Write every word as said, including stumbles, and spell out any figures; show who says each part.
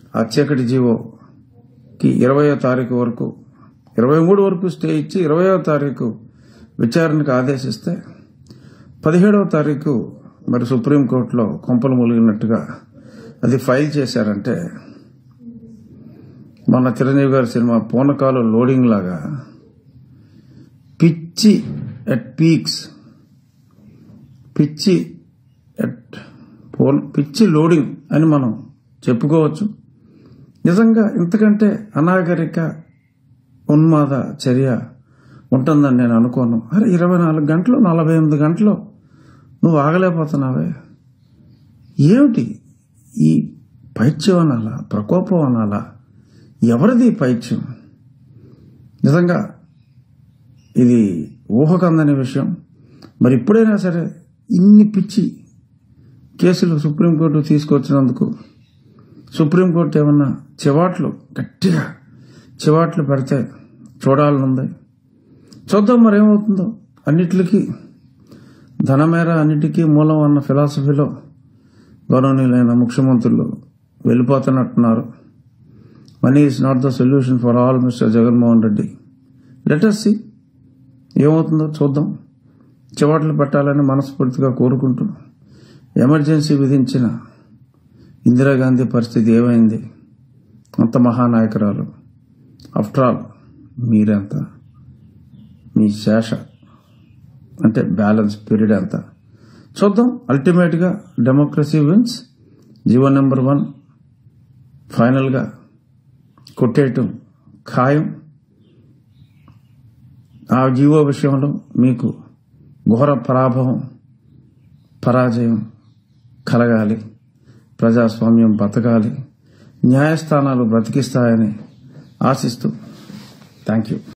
Speaker 1: ఆ చీకటి జీవోకి ఇరవయో తారీఖు వరకు ఇరవై మూడు వరకు స్టే ఇచ్చి ఇరవయో తారీఖు విచారణకు ఆదేశిస్తే పదిహేడవ తారీఖు మరి సుప్రీంకోర్టులో కొంపలు ములిగినట్టుగా అది ఫైల్ చేశారంటే మన చిరంజీవి గారి సినిమా పూనకాలు లోడింగ్ లాగా పిచ్చి ఎట్ పీక్స్ పిచ్చి ఎట్ పిచ్చి లోడింగ్ అని మనం చెప్పుకోవచ్చు. నిజంగా ఇంతకంటే అనాగరిక ఉన్మాద చర్య ఉంటుందని నేను అనుకోను. అరే ఇరవై నాలుగు గంటలు నలభై ఎనిమిది గంటలు నువ్వు ఆగలేకపోతున్నావే, ఏమిటి ఈ పైత్యం అనాలా, ప్రకోపం అనాలా, ఎవరిది పైత్యం? నిజంగా ఇది ఊహకందని విషయం. మరి ఇప్పుడైనా సరే ఇన్ని పిచ్చి కేసులు సుప్రీంకోర్టు తీసుకొచ్చినందుకు సుప్రీంకోర్టు ఏమన్నా చివాట్లు గట్టిగా చివాట్లు పెడితే చూడాలనుంది. చూద్దాం మరేమవుతుందో. అన్నిటికీ ధనమేర అన్నిటికీ మూలం అన్న ఫిలాసఫీలో గౌరవనీయులైన ముఖ్యమంత్రులు వెళ్ళిపోతున్నట్టున్నారు. Money is not the solution for all mister Jaganmohan Reddy. Let us see ఏమవుతుందో చూద్దాం. చివాట్లు పెట్టాలని మనస్ఫూర్తిగా కోరుకుంటూ ఎమర్జెన్సీ విధించిన ఇందిరాగాంధీ పరిస్థితి ఏమైంది? అంత మహానాయకురాలు. ఆఫ్టర్ ఆల్ మీరెంత, మీ శేష అంటే బ్యాలెన్స్ పీరియడ్ ఎంత చూద్దాం. అల్టిమేట్గా democracy wins. GO number one ఫైనల్గా కొట్టేయటం ఖాయం. ఆ జీవో విషయంలో మీకు ఘోర పరాభవం పరాజయం కలగాలి, ప్రజాస్వామ్యం బతకాలి, న్యాయస్థానాలు బ్రతికిస్తాయని ఆశిస్తూ థ్యాంక్ యూ.